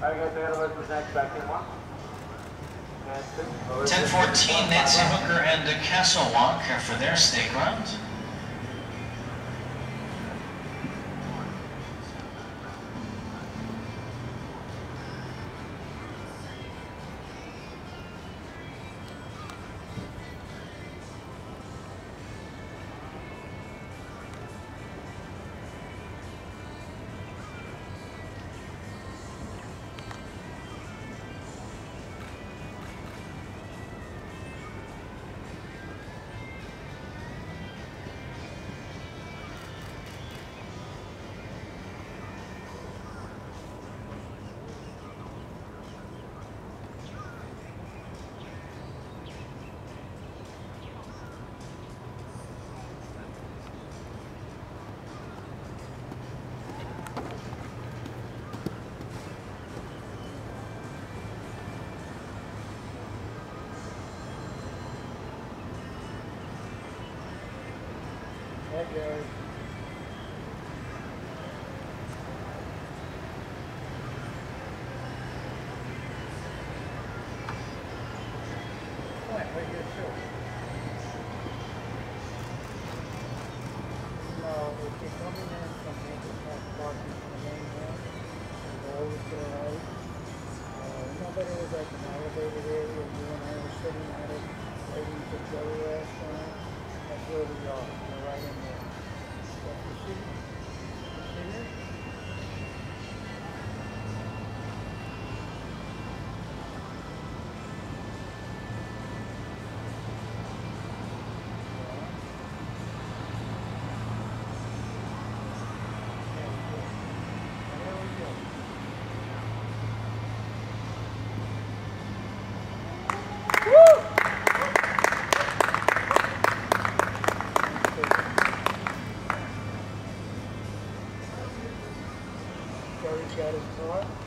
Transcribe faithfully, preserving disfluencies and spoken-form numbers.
ten fourteen, Nancy Hooker and Castle Walk for their stake round. Hey, Gary. What? Right here, too. No, if you're coming in from Lincoln Park Parking from the main road, you go over to the right. Uh, remember there was like an elevated area and you and I were sitting at it, waiting for Joey last time? That's where we are. We're right in there. You see? You see it? Joey's got his car.